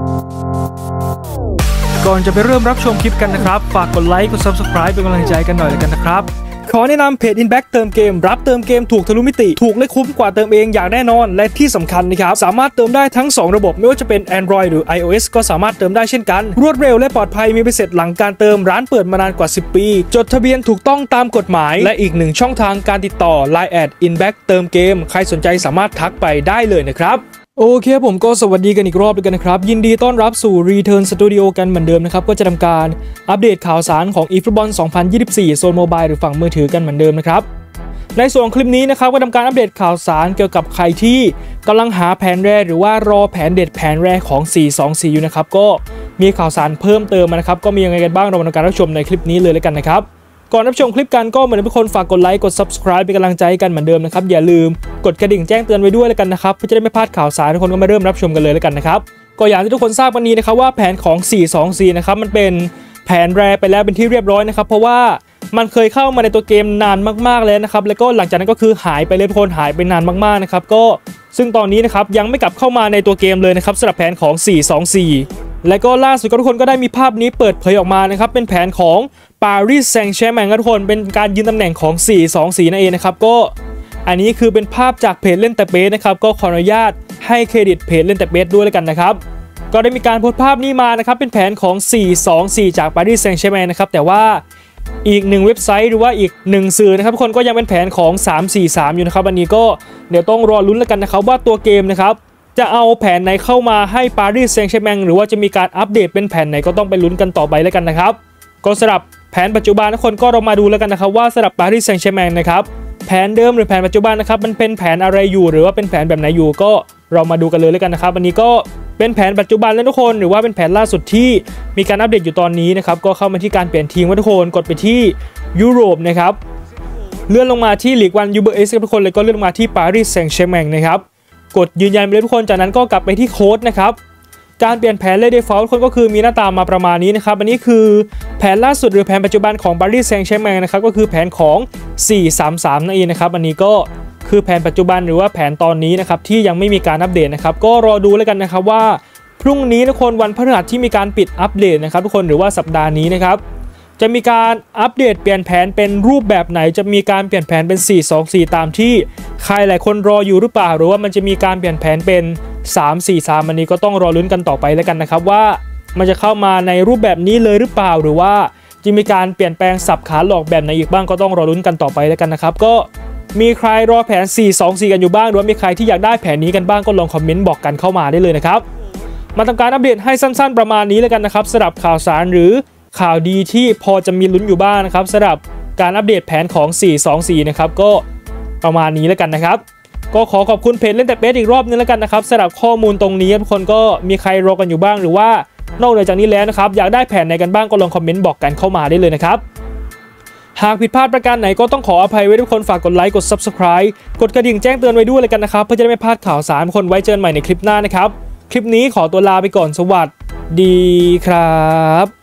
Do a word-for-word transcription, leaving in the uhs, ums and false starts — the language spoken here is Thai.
ก่อนจะไปเริ่มรับชมคลิปกันนะครับฝากกดไลค์กด ซับสไครบ์ เป็นกำลังใจกันหน่อยเลยกันนะครับขอแนะนำเพจ Inback เติมเกมรับเติมเกมถูกทะลุมิติถูกและคุ้มกว่าเติมเองอย่างแน่นอนและที่สำคัญนะครับสามารถเติมได้ทั้งสองระบบไม่ว่าจะเป็น Android หรือ iOS ก็สามารถเติมได้เช่นกันรวดเร็วและปลอดภัยมีใบเสร็จหลังการเติมร้านเปิดมานานกว่าสิบปีจดทะเบียนถูกต้องตามกฎหมายและอีกหนึ่งช่องทางการติดต่อ ไลน์ แอด Inback เติมเกมใครสนใจสามารถทักไปได้เลยนะครับโอเคผมก็สวัสดีกันอีกรอบด้วยกันนะครับยินดีต้อนรับสู่ Return Studio กันเหมือนเดิมนะครับก็จะทำการอัปเดตข่าวสารของ eFootball สองพันยี่สิบสี่โซนโมบายหรือฝั่งมือถือกันเหมือนเดิมนะครับในส่วนคลิปนี้นะครับก็ทำการอัปเดตข่าวสารเกี่ยวกับใครที่กำลังหาแผนแรหรือว่ารอแผนเด็ดแผนแรของสี่สองสี่อยู่นะครับก็มีข่าวสารเพิ่มเติมมานะครับก็มียังไงกันบ้างเรามาดูการรับชมในคลิปนี้เลยแล้วกันนะครับก่อนรับชมคลิปกันก็เหมือนทุกคนฝากกดไลค์กด ซับสไครบ์ เป็นกำลังใจกันเหมือนเดิมนะครับอย่าลืมกดกระดิ่งแจ้งเตือนไว้ด้วยแล้วกันนะครับเพื่อจะได้ไม่พลาดข่าวสารทุกคนก็มาเริ่มรับชมกันเลยแล้วกันนะครับก็อย่างที่ทุกคนทราบวันนี้นะครับว่าแผนของสี่สองสี่นะครับมันเป็นแผนแรไปแล้วเป็นที่เรียบร้อยนะครับเพราะว่ามันเคยเข้ามาในตัวเกมนานมากๆแล้วนะครับแล้วก็หลังจากนั้นก็คือหายไปเลยทุกคนหายไปนานมากๆนะครับก็ซึ่งตอนนี้นะครับยังไม่กลับเข้ามาในตัวเกมเลยนะครับสำหรับแผนของสี่สองสี่และก็ล่าสุดก็ทุกคนก็ได้มีภาพนี้เปิดเผยออกมานะครับเป็นแผนของปารีสแซงต์แชร์แมงทุกคนเป็นการยืนตำแหน่งของสี่สองสี่นั่นเองนะครับก็อันนี้คือเป็นภาพจากเพจเล่นแต่เบสนะครับก็ขออนุญาตให้เครดิตเพจเล่นแต่เบสด้วยแล้วกันนะครับก็ได้มีการโพสต์ภาพนี้มานะครับเป็นแผนของสี่สองสี่จากปารีสแซงต์แชร์แมงนะครับแต่ว่าอีกหนึ่งเว็บไซต์หรือว่าอีกหนึ่งสื่อนะครับทุกคนก็ยังเป็นแผนของสามสี่สามอยู่นะครับอันนี้ก็เดี๋ยวต้องรอลุ้นแล้วกันนะครับว่าตัวเกมนะครับจะเอาแผนไหนเข้ามาให้ปารีสแซงต์แชร์แมงหรือว่าจะมีการอัปเดตเป็นแผนไหนก็ต้องไปลุ้นกันต่อไปแล้วกันนะครับก็สำหรับแผนปัจจุบันทุกคนก็เรามาดูแล้วกันนะครับว่าสำหรับปารีสแซงต์แชร์แมงนะครับแผนเดิมหรือแผนปัจจุบันนะครับมันเป็นแผนอะไรอยู่หรือว่าเป็นแผนแบบไหนอยู่ก็เรามาดูกันเลยแล้วกันนะครับอันนี้ก็เป็นแผนปัจจุบันแล้วทุกคนหรือว่าเป็นแผนล่าสุดที่มีการอัปเดตอยู่ตอนนี้นะครับก็เข้ามาที่การเปลี่ยนทีมทุกคนกดไปที่ยุโรปนะครับเลื่อนลงมาที่ลีกวันยูเบอร์เอสทุกคนเลยก็เลื่อนลงมาที่ปารีสแซงต์แชร์แมงนะครับกดยืนยันไปเลยทุกคนจากนั้นก็กลับไปที่โค้ดนะครับการเปลี่ยนแผนเลย default คนก็คือมีหน้าตามาประมาณนี้นะครับอันนี้คือแผนล่าสุดหรือแผนปัจจุบันของปารีสแซงต์แชร์แมงนะครับก็คือแผนของสี่สามสามนั่นเองนะครับอันนี้ก็คือแผนปัจจุบันหรือว่าแผนตอนนี้นะครับที่ยังไม่มีการอัปเดตนะครับก็รอดูแล้วกันนะครับว่าพรุ่งนี้ทุกคนวันพฤหัสที่มีการปิดอัปเดตนะครับทุกคนหรือว่าสัปดาห์นี้นะครับจะมีการอัปเดตเปลี่ยนแผนเป็นรูปแบบไหนจะมีการเปลี่ยนแผนเป็นสี่สองสี่ตามที่ใครหลายคนรออยู่หรือเปล่าหรือว่ามันจะมีการเปลี่ยนแผนเป็นสามสี่สามอันนี้ก็ต้องรอลุ้นกันต่อไปแล้วกันนะครับว่ามันจะเข้ามาในรูปแบบนี้เลยหรือเปล่าหรือว่าจะมีการเปลี่ยนแปลงสับขาหลอกแบบไหนอีกบ้างก็ต้องรอลุ้นกันต่อไปแล้วกันนะครับก็มีใครรอแผนสี่สองสี่กันอยู่บ้างหรือว่ามีใครที่อยากได้แผนนี้กันบ้างก็ลองคอมเมนต์บอกกันเข้ามาได้เลยนะครับมาทำการอัปเดตให้สั้นๆประมาณนี้แล้วกันนะครับสำหรับข่าวสารหรือข่าวดีที่พอจะมีลุ้นอยู่บ้างนะครับสำหรับการอัปเดตแผนของสี่สองสี่นะครับก็ประมาณนี้แล้วกันนะครับก็ขอขอบคุณเพจเล่นแต่เบสอีกรอบนึงแล้วกันนะครับสำหรับข้อมูลตรงนี้ทุกคนก็มีใครรอกันอยู่บ้างหรือว่านอกเหนือจากนี้แล้วนะครับอยากได้แผนไหนกันบ้างก็ลองคอมเมนต์บอกกันเข้ามาได้เลยนะครับหากผิดพลาดประการไหนก็ต้องขออภัยไว้ทุกคนฝากกดไลค์กด ซับสไครบ์ กดกระดิ่งแจ้งเตือนไว้ด้วยเลยกันนะครับเพื่อจะได้ไม่พลาดข่าวสารคนไว้เจอกันใหม่ในคลิปหน้านะครับคลิปนี้ขอตัวลาไปก่อนสวัสดีครับ